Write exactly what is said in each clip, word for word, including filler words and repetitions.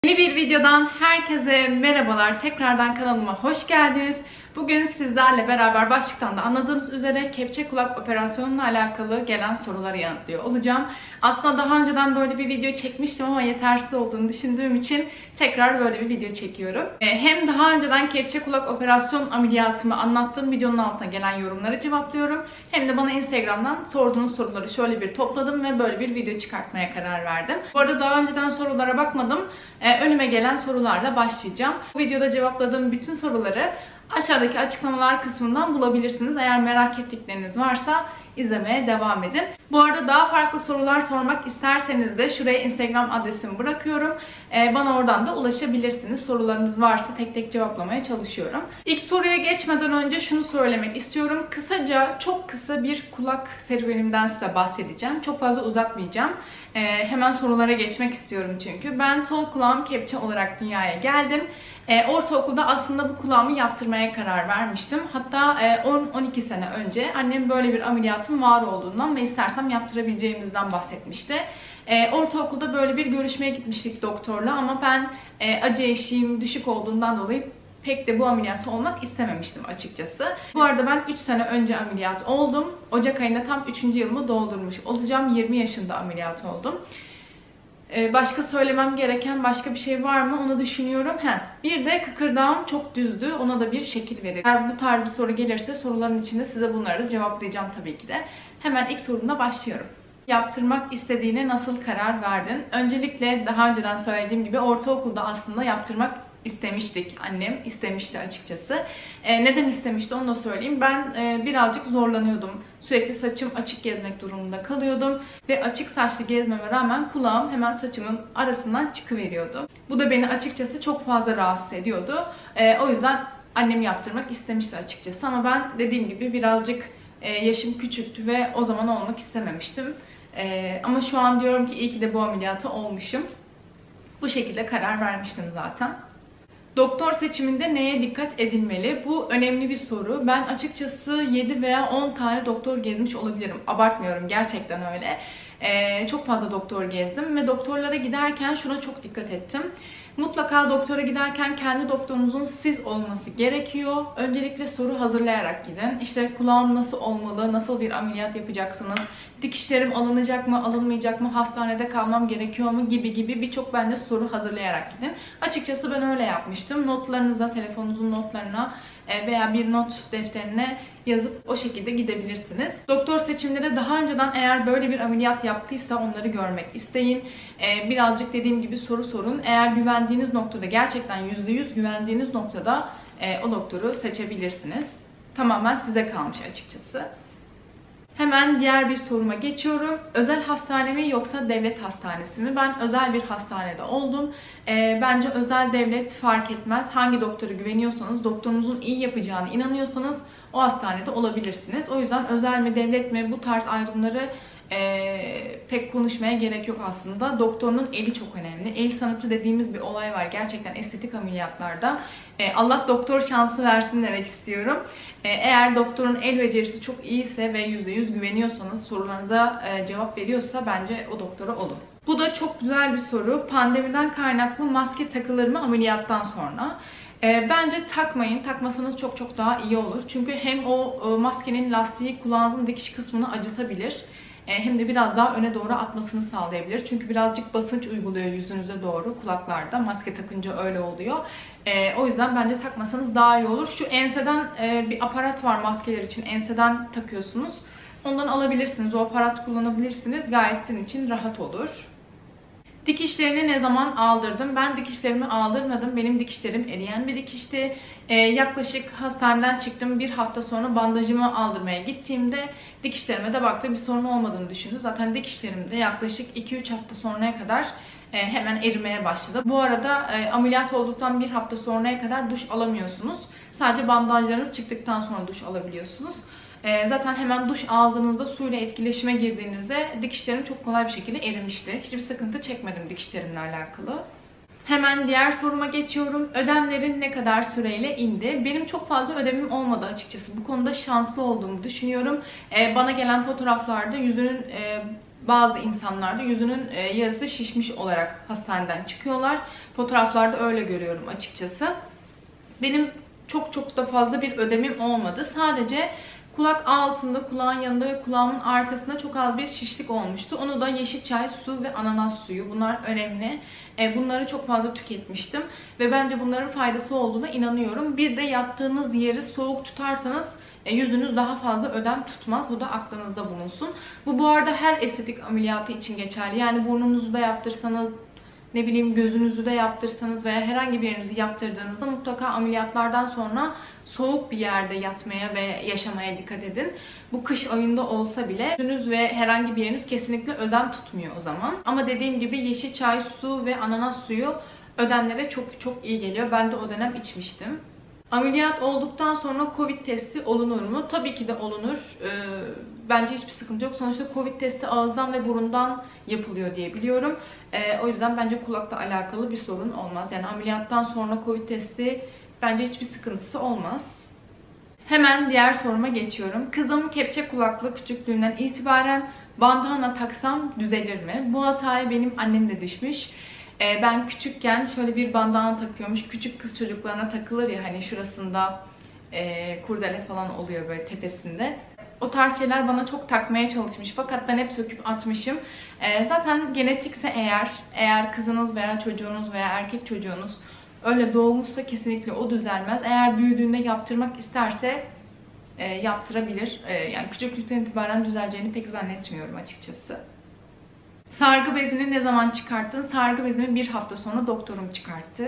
Yeni bir videodan herkese merhabalar. Tekrardan kanalıma hoş geldiniz. Bugün sizlerle beraber başlıktan da anladığınız üzere kepçe kulak operasyonuyla alakalı gelen soruları yanıtlıyor olacağım. Aslında daha önceden böyle bir video çekmiştim ama yetersiz olduğunu düşündüğüm için tekrar böyle bir video çekiyorum. Hem daha önceden kepçe kulak operasyon ameliyatımı anlattığım videonun altına gelen yorumları cevaplıyorum. Hem de bana Instagram'dan sorduğunuz soruları şöyle bir topladım ve böyle bir video çıkartmaya karar verdim. Bu arada daha önceden sorulara bakmadım. Önüme gelen sorularla başlayacağım. Bu videoda cevapladığım bütün soruları aşağıdaki açıklamalar kısmından bulabilirsiniz. Eğer merak ettikleriniz varsa izlemeye devam edin. Bu arada daha farklı sorular sormak isterseniz de şuraya Instagram adresimi bırakıyorum. Ee, bana oradan da ulaşabilirsiniz. Sorularınız varsa tek tek cevaplamaya çalışıyorum. İlk soruya geçmeden önce şunu söylemek istiyorum. Kısaca, çok kısa bir kulak serüvenimden size bahsedeceğim. Çok fazla uzatmayacağım. Ee, hemen sorulara geçmek istiyorum çünkü. Ben sol kulağım kepçe olarak dünyaya geldim. Ee, ortaokulda aslında bu kulağımı yaptırmaya karar vermiştim. Hatta on on iki sene önce annem böyle bir ameliyatın var olduğundan ve istersem yaptırabileceğimizden bahsetmişti. Ee, ortaokulda böyle bir görüşmeye gitmiştik doktorla ama ben e, acı eşiğim düşük olduğundan dolayı pek de bu ameliyatı olmak istememiştim açıkçası. Bu arada ben üç sene önce ameliyat oldum. Ocak ayında tam üçüncü yılımı doldurmuş olacağım. yirmi yaşında ameliyat oldum. Başka söylemem gereken başka bir şey var mı onu düşünüyorum. Heh. Bir de kıkırdağım çok düzdü. Ona da bir şekil verir. Eğer bu tarz bir soru gelirse soruların içinde size bunları da cevaplayacağım tabii ki de. Hemen ilk sorumla başlıyorum. Yaptırmak istediğine nasıl karar verdin? Öncelikle daha önceden söylediğim gibi ortaokulda aslında yaptırmak istemiştik. Annem istemişti açıkçası. Ee, neden istemişti onu da söyleyeyim. Ben e, birazcık zorlanıyordum. Sürekli saçım açık gezmek durumunda kalıyordum. Ve açık saçlı gezmeme rağmen kulağım hemen saçımın arasından çıkıveriyordu. Bu da beni açıkçası çok fazla rahatsız ediyordu. Ee, o yüzden annem yaptırmak istemişti açıkçası. Ama ben dediğim gibi birazcık e, yaşım küçüktü ve o zaman olmak istememiştim. E, ama şu an diyorum ki iyi ki de bu ameliyatı olmuşum. Bu şekilde karar vermiştim zaten. Doktor seçiminde neye dikkat edilmeli? Bu önemli bir soru. Ben açıkçası yedi veya on tane doktor gezmiş olabilirim. Abartmıyorum, gerçekten öyle. Ee, çok fazla doktor gezdim ve doktorlara giderken şuna çok dikkat ettim. Mutlaka doktora giderken kendi doktorunuzun siz olması gerekiyor. Öncelikle soru hazırlayarak gidin. İşte kulağım nasıl olmalı, nasıl bir ameliyat yapacaksınız, dikişlerim alınacak mı, alınmayacak mı, hastanede kalmam gerekiyor mu gibi gibi birçok bence soru hazırlayarak gidin. Açıkçası ben öyle yapmıştım. Notlarınıza, telefonunuzun notlarına veya bir not defterine yazıp o şekilde gidebilirsiniz. Doktor seçimleri daha önceden eğer böyle bir ameliyat yaptıysa onları görmek isteyin. Birazcık dediğim gibi soru sorun. Eğer güvendiğiniz noktada, gerçekten yüzde yüz güvendiğiniz noktada o doktoru seçebilirsiniz. Tamamen size kalmış açıkçası. Hemen diğer bir soruma geçiyorum. Özel hastane mi yoksa devlet hastanesi mi? Ben özel bir hastanede oldum. E, bence özel devlet fark etmez. Hangi doktora güveniyorsanız, doktorunuzun iyi yapacağına inanıyorsanız o hastanede olabilirsiniz. O yüzden özel mi devlet mi bu tarz ayrımları e, pek konuşmaya gerek yok aslında. Doktorunun eli çok önemli. El sanatı dediğimiz bir olay var gerçekten estetik ameliyatlarda. E, Allah doktor şansı versin demek istiyorum. E, eğer doktorun el becerisi çok iyiyse ve yüzde yüz güveniyorsanız, sorularınıza e, cevap veriyorsa bence o doktora olun. Bu da çok güzel bir soru. Pandemiden kaynaklı maske takılır mı ameliyattan sonra? E, bence takmayın. Takmasanız çok çok daha iyi olur. Çünkü hem o e, maskenin lastiği kulağınızın dikiş kısmını acıtabilir. Hem de biraz daha öne doğru atmasını sağlayabilir. Çünkü birazcık basınç uyguluyor yüzünüze doğru kulaklarda. Maske takınca öyle oluyor. E, o yüzden bence takmasanız daha iyi olur. Şu enseden e, bir aparat var maskeler için. Enseden takıyorsunuz. Ondan alabilirsiniz. O aparat kullanabilirsiniz. Gayet sizin için rahat olur. Dikişlerini ne zaman aldırdım? Ben dikişlerimi aldırmadım. Benim dikişlerim eriyen bir dikişti. Ee, yaklaşık hastaneden çıktım. Bir hafta sonra bandajımı aldırmaya gittiğimde dikişlerime de baktı. Bir sorun olmadığını düşündü. Zaten dikişlerim de yaklaşık iki üç hafta sonraya kadar e, hemen erimeye başladı. Bu arada e, ameliyat olduktan bir hafta sonraya kadar duş alamıyorsunuz. Sadece bandajlarınız çıktıktan sonra duş alabiliyorsunuz. Zaten hemen duş aldığınızda suyla etkileşime girdiğinizde dikişlerim çok kolay bir şekilde erimişti. Hiçbir sıkıntı çekmedim dikişlerimle alakalı. Hemen diğer soruma geçiyorum. Ödemlerin ne kadar süreyle indi? Benim çok fazla ödemim olmadı açıkçası. Bu konuda şanslı olduğumu düşünüyorum. Bana gelen fotoğraflarda yüzünün bazı insanlar da yüzünün e, yarısı şişmiş olarak hastaneden çıkıyorlar. Fotoğraflarda öyle görüyorum açıkçası. Benim çok çok da fazla bir ödemim olmadı. Sadece kulak altında, kulağın yanında ve kulağımın arkasında çok az bir şişlik olmuştu. Onu da yeşil çay, su ve ananas suyu. Bunlar önemli. Bunları çok fazla tüketmiştim. Ve bence bunların faydası olduğuna inanıyorum. Bir de yattığınız yeri soğuk tutarsanız yüzünüz daha fazla ödem tutmaz. Bu da aklınızda bulunsun. Bu bu arada her estetik ameliyatı için geçerli. Yani burnunuzu da yaptırsanız, ne bileyim gözünüzü de yaptırsanız veya herhangi bir yerinizi yaptırdığınızda mutlaka ameliyatlardan sonra soğuk bir yerde yatmaya ve yaşamaya dikkat edin. Bu kış ayında olsa bile yüzünüz ve herhangi bir yeriniz kesinlikle ödem tutmuyor o zaman. Ama dediğim gibi yeşil çay, su ve ananas suyu ödemlere çok çok iyi geliyor. Ben de o dönem içmiştim. Ameliyat olduktan sonra Covid testi olunur mu? Tabii ki de olunur. Ee, bence hiçbir sıkıntı yok. Sonuçta Covid testi ağızdan ve burundan yapılıyor diye biliyorum. Ee, o yüzden bence kulakla alakalı bir sorun olmaz. Yani ameliyattan sonra Covid testi bence hiçbir sıkıntısı olmaz. Hemen diğer soruma geçiyorum. Kızım kepçe kulaklı küçüklüğünden itibaren bandana taksam düzelir mi? Bu hataya benim annem de düşmüş. Ben küçükken şöyle bir bandana takıyormuş. Küçük kız çocuklarına takılır ya hani şurasında e, kurdele falan oluyor böyle tepesinde. O tarz şeyler bana çok takmaya çalışmış. Fakat ben hep söküp atmışım. E, zaten genetikse eğer, eğer kızınız veya çocuğunuz veya erkek çocuğunuz öyle doğmuşsa kesinlikle o düzelmez. Eğer büyüdüğünde yaptırmak isterse e, yaptırabilir. E, yani küçüklükten itibaren düzeleceğini pek zannetmiyorum açıkçası. Sargı bezini ne zaman çıkarttın? Sargı bezimi bir hafta sonra doktorum çıkarttı.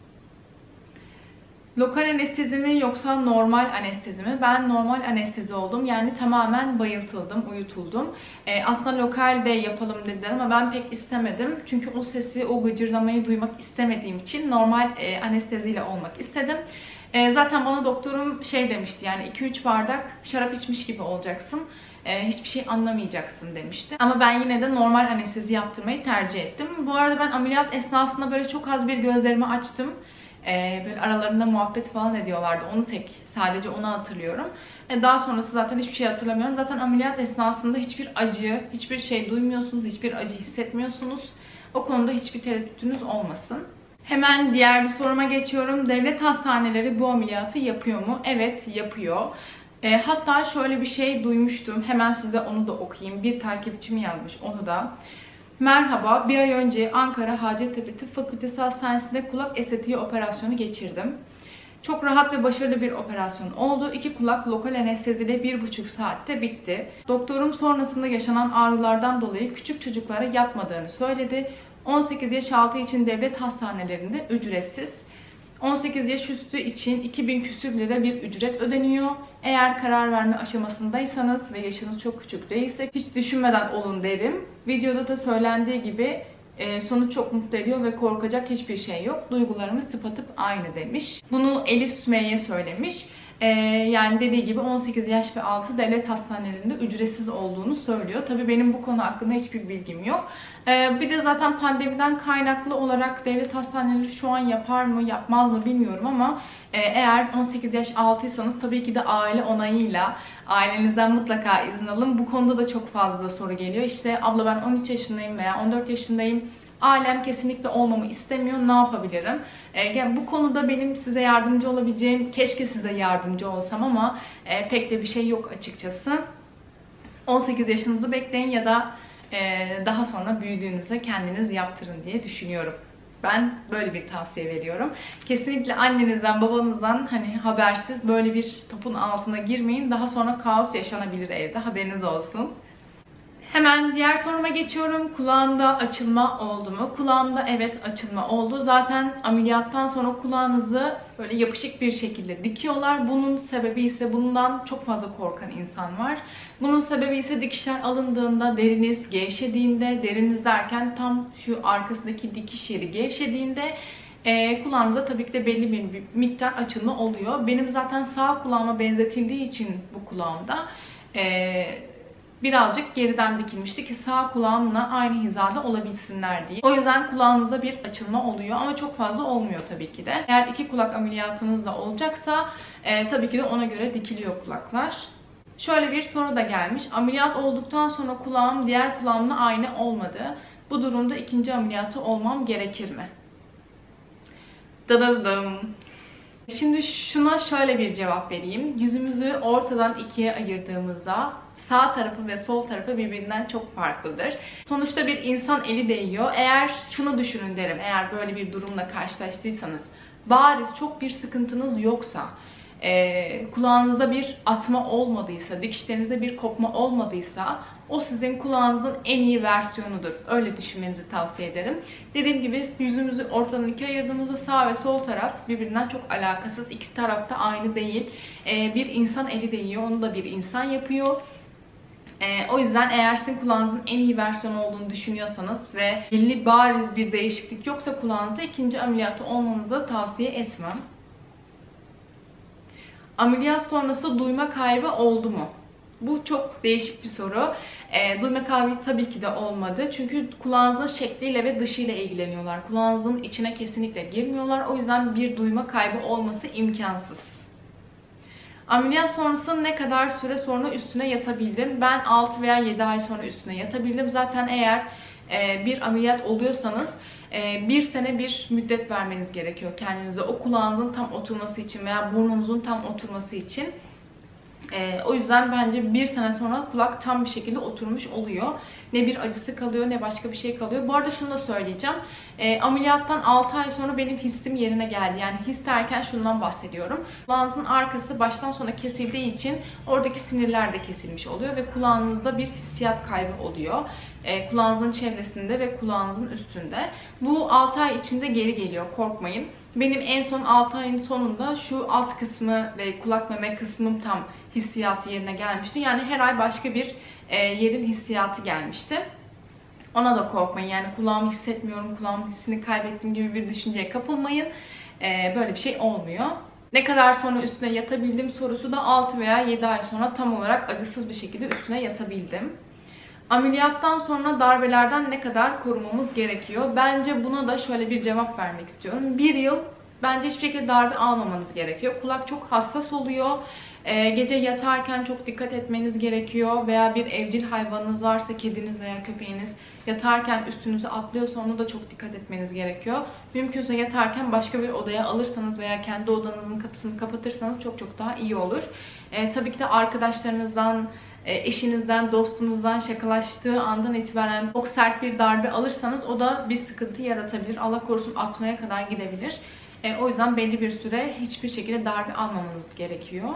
Lokal anestezi mi yoksa normal anestezi mi? Ben normal anestezi oldum. Yani tamamen bayıltıldım, uyutuldum. Ee, aslında lokalde yapalım dediler ama ben pek istemedim. Çünkü o sesi, o gıcırdamayı duymak istemediğim için normal e, anesteziyle olmak istedim. E, zaten bana doktorum şey demişti, yani iki üç bardak şarap içmiş gibi olacaksın. Hiçbir şey anlamayacaksın demişti. Ama ben yine de normal anestezi yaptırmayı tercih ettim. Bu arada ben ameliyat esnasında böyle çok az bir gözlerimi açtım. Böyle aralarında muhabbet falan ediyorlardı. Onu tek, sadece onu hatırlıyorum. Daha sonrası zaten hiçbir şey hatırlamıyorum. Zaten ameliyat esnasında hiçbir acı, hiçbir şey duymuyorsunuz, hiçbir acı hissetmiyorsunuz. O konuda hiçbir tereddütünüz olmasın. Hemen diğer bir soruma geçiyorum. Devlet hastaneleri bu ameliyatı yapıyor mu? Evet, yapıyor. E, hatta şöyle bir şey duymuştum. Hemen size onu da okuyayım. Bir takipçim yazmış onu da. Merhaba, bir ay önce Ankara Hacettepe Tıp Fakültesi Hastanesi'nde kulak estetiği operasyonu geçirdim. Çok rahat ve başarılı bir operasyon oldu. İki kulak lokal anesteziyle bir buçuk saatte bitti. Doktorum sonrasında yaşanan ağrılardan dolayı küçük çocuklara yapmadığını söyledi. on sekiz yaş altı için devlet hastanelerinde ücretsiz. on sekiz yaş üstü için iki bin küsür lira bir ücret ödeniyor. Eğer karar verme aşamasındaysanız ve yaşınız çok küçük değilse hiç düşünmeden olun derim. Videoda da söylendiği gibi sonuç çok mutlu ediyor ve korkacak hiçbir şey yok. Duygularımız tıpatıp aynı demiş. Bunu Elif Sümeyye söylemiş. Ee, yani dediği gibi on sekiz yaş ve altı devlet hastanelerinde ücretsiz olduğunu söylüyor. Tabii benim bu konu hakkında hiçbir bilgim yok. Ee, bir de zaten pandemiden kaynaklı olarak devlet hastaneleri şu an yapar mı yapmaz mı bilmiyorum ama e, eğer on sekiz yaş altıysanız tabii ki de aile onayıyla ailenizden mutlaka izin alın. Bu konuda da çok fazla soru geliyor. İşte abla ben on üç yaşındayım veya on dört yaşındayım. Ailem kesinlikle olmamı istemiyor. Ne yapabilirim? Yani bu konuda benim size yardımcı olabileceğim, keşke size yardımcı olsam ama e, pek de bir şey yok açıkçası. on sekiz yaşınızı bekleyin ya da e, daha sonra büyüdüğünüzde kendiniz yaptırın diye düşünüyorum. Ben böyle bir tavsiye veriyorum. Kesinlikle annenizden, babanızdan hani habersiz böyle bir topun altına girmeyin. Daha sonra kaos yaşanabilir evde. Haberiniz olsun. Hemen diğer soruma geçiyorum. Kulağında açılma oldu mu? Kulağımda evet açılma oldu. Zaten ameliyattan sonra kulağınızı böyle yapışık bir şekilde dikiyorlar. Bunun sebebi ise bundan çok fazla korkan insan var. Bunun sebebi ise dikişler alındığında deriniz gevşediğinde, deriniz derken tam şu arkasındaki dikiş yeri gevşediğinde e, kulağınıza tabii ki de belli bir miktar açılma oluyor. Benim zaten sağ kulağıma benzetildiği için bu kulağımda eee birazcık geriden dikilmişti ki sağ kulağımla aynı hizada olabilsinler diye. O yüzden kulağınızda bir açılma oluyor ama çok fazla olmuyor tabii ki de. Eğer iki kulak ameliyatınız da olacaksa e, tabii ki de ona göre dikiliyor kulaklar. Şöyle bir soru da gelmiş. Ameliyat olduktan sonra kulağım diğer kulağımla aynı olmadı. Bu durumda ikinci ameliyatı olmam gerekir mi? Dadadım. Şimdi şuna şöyle bir cevap vereyim. Yüzümüzü ortadan ikiye ayırdığımızda sağ tarafı ve sol tarafı birbirinden çok farklıdır. Sonuçta bir insan eli değiyor. Eğer şunu düşünün derim, eğer böyle bir durumla karşılaştıysanız, bariz çok bir sıkıntınız yoksa, e, kulağınızda bir atma olmadıysa, dikişlerinizde bir kopma olmadıysa, o sizin kulağınızın en iyi versiyonudur. Öyle düşünmenizi tavsiye ederim. Dediğim gibi yüzümüzü ortadan ikiye ayırdığımızda sağ ve sol taraf birbirinden çok alakasız. İki taraf da aynı değil. Ee, bir insan eli değiyor, onu da bir insan yapıyor. Ee, o yüzden eğer sizin kulağınızın en iyi versiyonu olduğunu düşünüyorsanız ve belli bariz bir değişiklik yoksa kulağınızda, ikinci ameliyatı olmanızı tavsiye etmem. Ameliyat sonrası duyma kaybı oldu mu? Bu çok değişik bir soru. E, duyma kaybı tabii ki de olmadı. Çünkü kulağınızın şekliyle ve dışıyla ilgileniyorlar. Kulağınızın içine kesinlikle girmiyorlar. O yüzden bir duyma kaybı olması imkansız. Ameliyat sonrası ne kadar süre sonra üstüne yatabildim? Ben altı veya yedi ay sonra üstüne yatabildim. Zaten eğer e, bir ameliyat oluyorsanız e, bir sene bir müddet vermeniz gerekiyor kendinize. O kulağınızın tam oturması için veya burnunuzun tam oturması için. Ee, o yüzden bence bir sene sonra kulak tam bir şekilde oturmuş oluyor. Ne bir acısı kalıyor ne başka bir şey kalıyor. Bu arada şunu da söyleyeceğim. Ee, ameliyattan altı ay sonra benim hissim yerine geldi. Yani his derken şundan bahsediyorum. Kulağınızın arkası baştan sona kesildiği için oradaki sinirler de kesilmiş oluyor ve kulağınızda bir hissiyat kaybı oluyor. Ee, kulağınızın çevresinde ve kulağınızın üstünde. Bu altı ay içinde geri geliyor, korkmayın. Benim en son altı ayın sonunda şu alt kısmı ve kulak meme kısmım tam hissiyatı yerine gelmişti. Yani her ay başka bir e, yerin hissiyatı gelmişti. Ona da korkmayın. Yani kulağımı hissetmiyorum, kulağımın hissini kaybettim gibi bir düşünceye kapılmayın. E, böyle bir şey olmuyor. Ne kadar sonra üstüne yatabildim sorusu da altı veya yedi ay sonra tam olarak acısız bir şekilde üstüne yatabildim. Ameliyattan sonra darbelerden ne kadar korumamız gerekiyor? Bence buna da şöyle bir cevap vermek istiyorum. Bir yıl bence hiçbir şekilde darbe almamanız gerekiyor. Kulak çok hassas oluyor. Ee, gece yatarken çok dikkat etmeniz gerekiyor. Veya bir evcil hayvanınız varsa, kediniz veya köpeğiniz yatarken üstünüze atlıyorsa ona da çok dikkat etmeniz gerekiyor. Mümkünse yatarken başka bir odaya alırsanız veya kendi odanızın kapısını kapatırsanız çok çok daha iyi olur. Ee, tabii ki de arkadaşlarınızdan, eşinizden, dostunuzdan şakalaştığı andan itibaren çok sert bir darbe alırsanız o da bir sıkıntı yaratabilir. Allah korusun atmaya kadar gidebilir. E, o yüzden belli bir süre hiçbir şekilde darbe almamanız gerekiyor.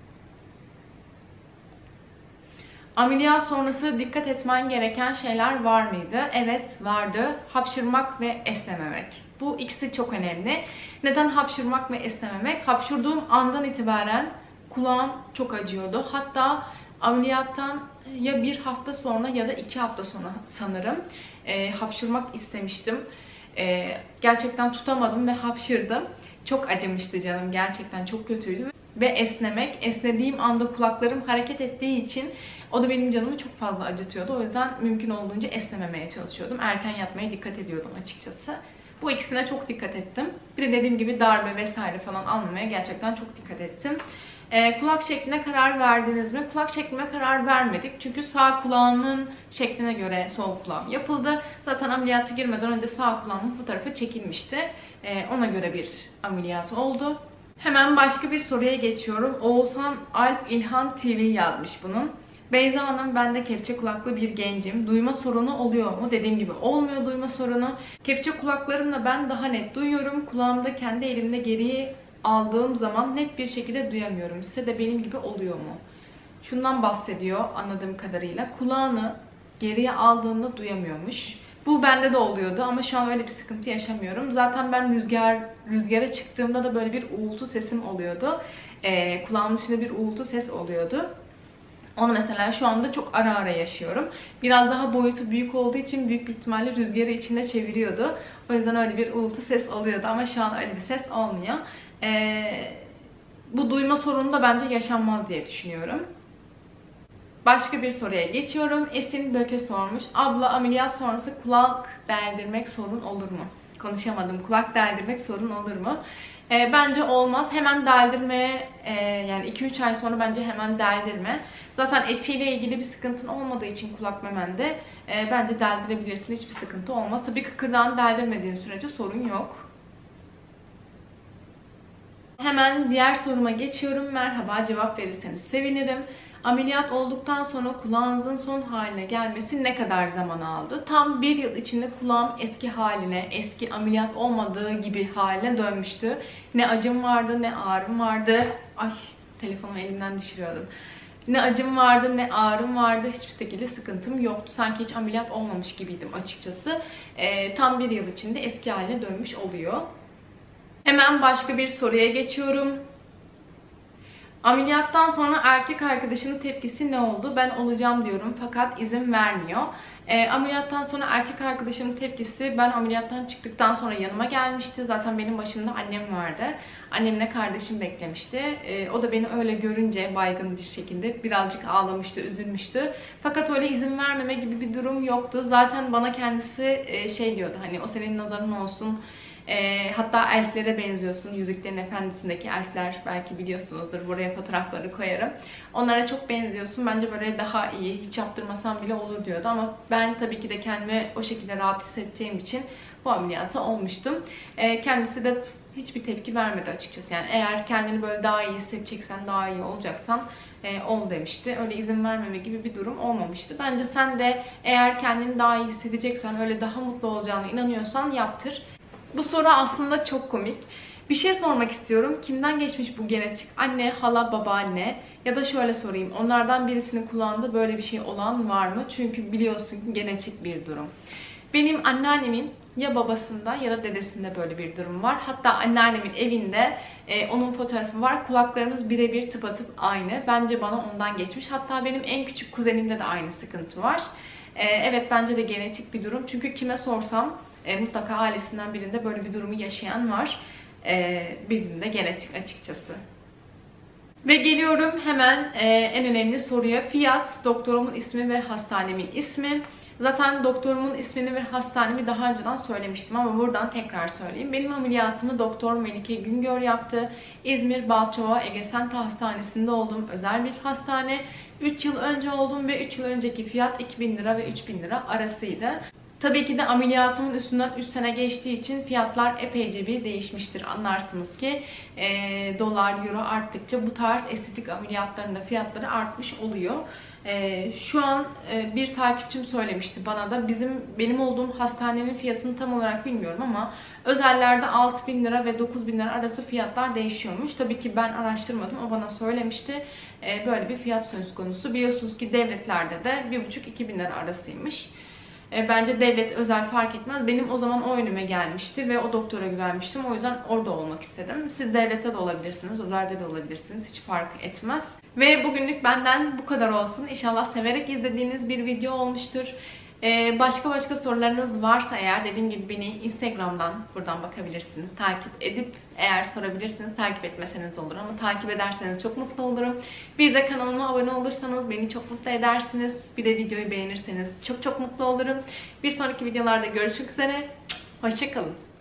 Ameliyat sonrası dikkat etmen gereken şeyler var mıydı? Evet, vardı. Hapşırmak ve esnememek. Bu ikisi çok önemli. Neden hapşırmak ve esnememek? Hapşurduğum andan itibaren kulağım çok acıyordu. Hatta ameliyattan ya bir hafta sonra ya da iki hafta sonra sanırım e, hapşırmak istemiştim. E, gerçekten tutamadım ve hapşırdım. Çok acımıştı canım. Gerçekten çok kötüydü. Ve esnemek. Esnediğim anda kulaklarım hareket ettiği için o da benim canımı çok fazla acıtıyordu. O yüzden mümkün olduğunca esnememeye çalışıyordum. Erken yatmaya dikkat ediyordum açıkçası. Bu ikisine çok dikkat ettim. Bir de dediğim gibi darbe vesaire falan almamaya gerçekten çok dikkat ettim. Ee, kulak şekline karar verdiniz mi? Kulak şeklime karar vermedik. Çünkü sağ kulağımın şekline göre sol kulağım yapıldı. Zaten ameliyata girmeden önce sağ kulağımın fotoğrafı çekilmişti. Ee, ona göre bir ameliyat oldu. Hemen başka bir soruya geçiyorum. Oğuzhan Alp İlhan T V yazmış bunun. Beyza Hanım, ben de kepçe kulaklı bir gencim. Duyma sorunu oluyor mu? Dediğim gibi olmuyor duyma sorunu. Kepçe kulaklarımla ben daha net duyuyorum. Kulağımda kendi elimle geriye aldığım zaman net bir şekilde duyamıyorum. Size de benim gibi oluyor mu? Şundan bahsediyor anladığım kadarıyla. Kulağını geriye aldığında duyamıyormuş. Bu bende de oluyordu ama şu an öyle bir sıkıntı yaşamıyorum. Zaten ben rüzgar rüzgara çıktığımda da böyle bir uğultu sesim oluyordu. Ee, kulağımın içinde bir uğultu ses oluyordu. Onu mesela şu anda çok ara ara yaşıyorum. Biraz daha boyutu büyük olduğu için büyük bir ihtimalle rüzgarı içinde çeviriyordu. O yüzden öyle bir uğultu ses oluyordu ama şu an öyle bir ses olmuyor. Ee, bu duyma sorunu da bence yaşanmaz diye düşünüyorum. Başka bir soruya geçiyorum. Esin Böke sormuş. Abla, ameliyat sonrası kulak deldirmek sorun olur mu? konuşamadım. Kulak deldirmek sorun olur mu? E, bence olmaz. Hemen deldirmeye e, yani iki üç ay sonra bence hemen deldirme. Zaten etiyle ilgili bir sıkıntın olmadığı için kulak memende e, bence deldirebilirsin. Hiçbir sıkıntı olmaz. Tabii kıkırdağını deldirmediğin sürece sorun yok. Hemen diğer soruma geçiyorum. Merhaba, cevap verirseniz sevinirim. Ameliyat olduktan sonra kulağınızın son haline gelmesi ne kadar zaman aldı? Tam bir yıl içinde kulağım eski haline, eski ameliyat olmadığı gibi haline dönmüştü. Ne acım vardı, ne ağrım vardı. Ay, telefonumu elimden düşürüyordum. Ne acım vardı, ne ağrım vardı. Hiçbir şekilde sıkıntım yoktu. Sanki hiç ameliyat olmamış gibiydim açıkçası. Ee, tam bir yıl içinde eski haline dönmüş oluyor. Hemen başka bir soruya geçiyorum. Ameliyattan sonra erkek arkadaşının tepkisi ne oldu? Ben olacağım diyorum fakat izin vermiyor. E, ameliyattan sonra erkek arkadaşımın tepkisi, ben ameliyattan çıktıktan sonra yanıma gelmişti. Zaten benim başımda annem vardı. Annemle kardeşim beklemişti. E, o da beni öyle görünce baygın bir şekilde birazcık ağlamıştı, üzülmüştü. Fakat öyle izin vermeme gibi bir durum yoktu. Zaten bana kendisi e, şey diyordu, hani o senin nazarın olsun. E, hatta elflere benziyorsun. Yüzüklerin Efendisi'ndeki elfler, belki biliyorsunuzdur. Buraya fotoğrafları koyarım. Onlara çok benziyorsun. Bence böyle daha iyi. Hiç yaptırmasam bile olur diyordu. Ama ben tabii ki de kendimi o şekilde rahat hissedeceğim için bu ameliyatı olmuştum. E, kendisi de hiçbir tepki vermedi açıkçası. Yani eğer kendini böyle daha iyi hissedeceksen, daha iyi olacaksan e, ol demişti. Öyle izin vermeme gibi bir durum olmamıştı. Bence sen de eğer kendini daha iyi hissedeceksen, öyle daha mutlu olacağına inanıyorsan yaptır. Bu soru aslında çok komik. Bir şey sormak istiyorum. Kimden geçmiş bu genetik? Anne, hala, babaanne? Ya da şöyle sorayım. Onlardan birisinin kulağında böyle bir şey olan var mı? Çünkü biliyorsun ki genetik bir durum. Benim anneannemin ya babasında ya da dedesinde böyle bir durum var. Hatta anneannemin evinde e, onun fotoğrafı var. Kulaklarımız birebir tıpatıp aynı. Bence bana ondan geçmiş. Hatta benim en küçük kuzenimde de aynı sıkıntı var. E, evet, bence de genetik bir durum. Çünkü kime sorsam E, mutlaka ailesinden birinde böyle bir durumu yaşayan var. E, bizim de genetik açıkçası. Ve geliyorum hemen e, en önemli soruya. Fiyat, doktorumun ismi ve hastanemin ismi. Zaten doktorumun ismini ve hastanemi daha önceden söylemiştim ama buradan tekrar söyleyeyim. Benim ameliyatımı Doktor Melike Güngör yaptı. İzmir Balçova Egesenta Hastanesi'nde olduğum özel bir hastane. üç yıl önce oldum ve üç yıl önceki fiyat iki bin lira ve üç bin lira arasıydı. Tabii ki de ameliyatımın üstünden üç sene geçtiği için fiyatlar epeyce bir değişmiştir. Anlarsınız ki e, dolar, euro arttıkça bu tarz estetik ameliyatların da fiyatları artmış oluyor. E, şu an e, bir takipçim söylemişti bana da, bizim benim olduğum hastanenin fiyatını tam olarak bilmiyorum ama özellerde altı bin lira ve dokuz bin lira arası fiyatlar değişiyormuş. Tabii ki ben araştırmadım, o bana söylemişti. E, böyle bir fiyat söz konusu. Biliyorsunuz ki devletlerde de bir buçuk iki bin lira arasıymış. Bence devlet özel fark etmez. Benim o zaman o önüme gelmişti ve o doktora güvenmiştim. O yüzden orada olmak istedim. Siz devlette de olabilirsiniz, özelde de olabilirsiniz. Hiç fark etmez. Ve bugünlük benden bu kadar olsun. İnşallah severek izlediğiniz bir video olmuştur. Ee, başka başka sorularınız varsa eğer, dediğim gibi beni Instagram'dan buradan bakabilirsiniz. Takip edip eğer sorabilirsiniz. Takip etmeseniz olur ama takip ederseniz çok mutlu olurum. Bir de kanalıma abone olursanız beni çok mutlu edersiniz. Bir de videoyu beğenirseniz çok çok mutlu olurum. Bir sonraki videolarda görüşmek üzere. Hoşça kalın.